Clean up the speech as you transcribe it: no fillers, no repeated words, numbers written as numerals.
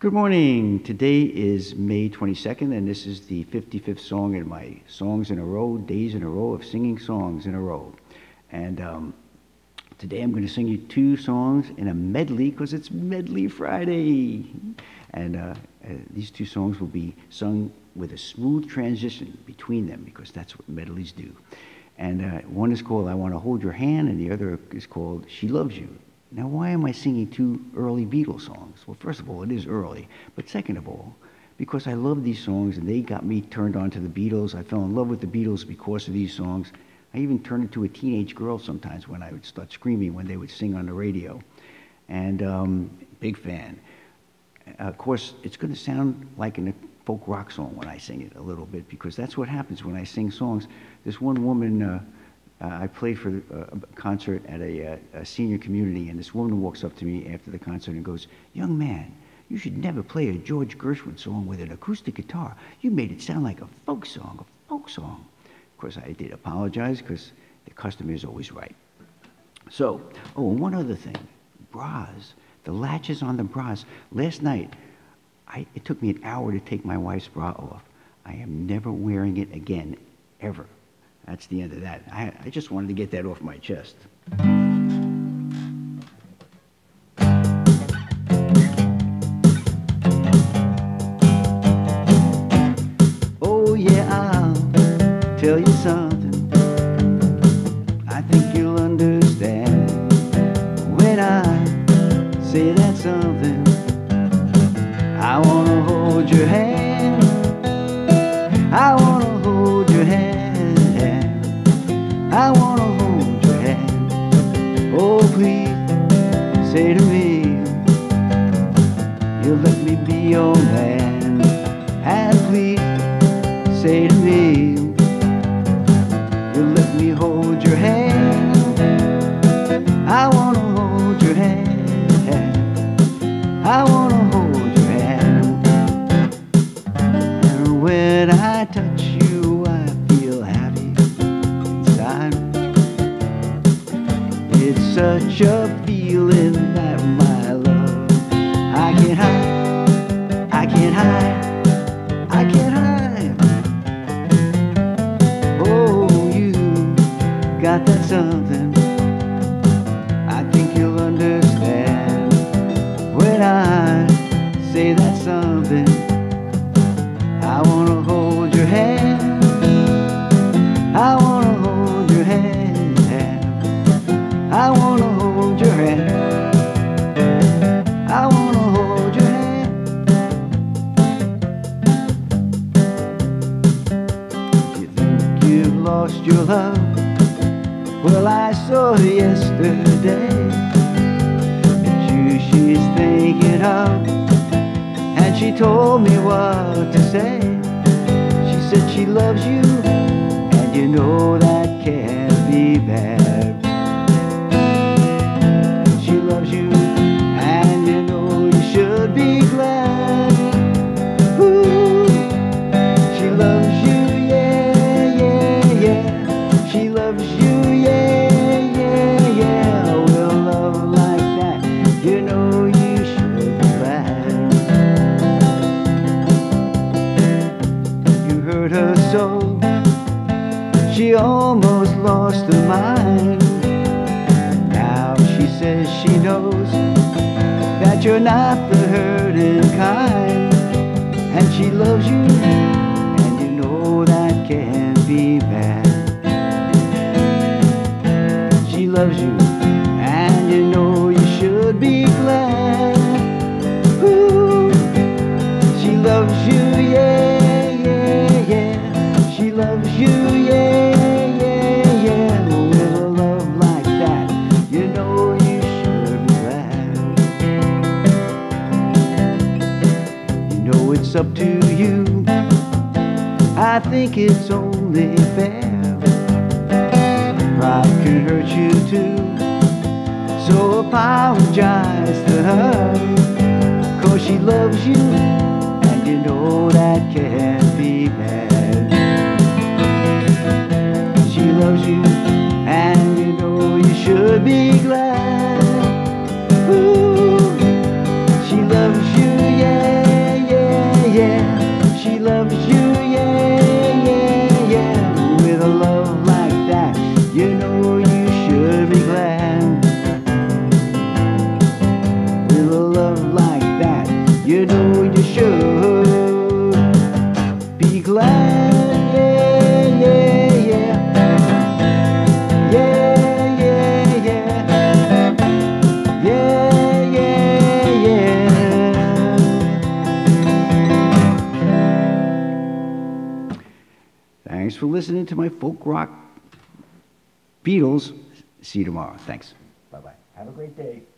Good morning. Today is May 22nd, and this is the 55th song in my Songs in a Row, days in a row of singing songs in a row. And today I'm going to sing you two songs in a medley because it's Medley Friday. And these two songs will be sung with a smooth transition between them because that's what medleys do. And one is called I Want to Hold Your Hand, and the other is called She Loves You. Now, why am I singing two early Beatles songs? Well, first of all, it is early. But second of all, because I love these songs and they got me turned on to the Beatles. I fell in love with the Beatles because of these songs. I even turned into a teenage girl sometimes when I would start screaming when they would sing on the radio. And big fan. Of course, it's going to sound like a folk rock song when I sing it a little bit because that's what happens when I sing songs. This one woman... I played for a concert at a senior community, and this woman walks up to me after the concert and goes, "Young man, you should never play a George Gershwin song with an acoustic guitar. You made it sound like a folk song, a folk song." Of course, I did apologize because the customer is always right. So, and one other thing, bras, the latches on the bras. Last night, it took me an hour to take my wife's bra off. I am never wearing it again, ever. That's the end of that. I just wanted to get that off my chest. Oh yeah, I'll tell you something. I think you'll understand when I say that something. I wanna hold your hand. I wanna hold your hand. I wanna hold your hand. Oh, please say to me, you'll let me be your man. And please say to me, you'll let me hold your hand. I wanna hold your hand. I wanna hold your hand. And when I touch you, I feel happy. It's such a feeling that my love I can't hide, I can't hide, I can't hide. Oh, you got that something. I think you'll understand when I say that something. I wanna hold your hand. I wanna hold your hand. I wanna hold your hand. I wanna hold your hand. You think you've lost your love? Well, I saw her yesterday. It's you she's thinking of, and she told me what to say. She said she loves you, and you know that can't be bad. She loves you, and you know you should be glad. Ooh, she loves you, yeah, yeah, yeah. She loves you, yeah, yeah, yeah. With a love like that, you know you should be glad. You hurt her so, she almost lost her mind. She says she knows that you're not the hurting kind, and she loves you, and you know that can't be bad. She loves you, and you know you should be glad. Ooh, she loves you, yeah, yeah, yeah. She loves you, yeah, yeah, yeah. With a love like that, you know you should be glad. You know it's up to you. I think it's only fair. Pride can hurt you too, so apologize to her, 'cause she loves you, and you know that can't be bad. She loves you, and you know you should be glad. Ooh, she loves you, yeah. Thanks for listening to my folk rock Beatles. See you tomorrow. Thanks. Bye-bye. Have a great day.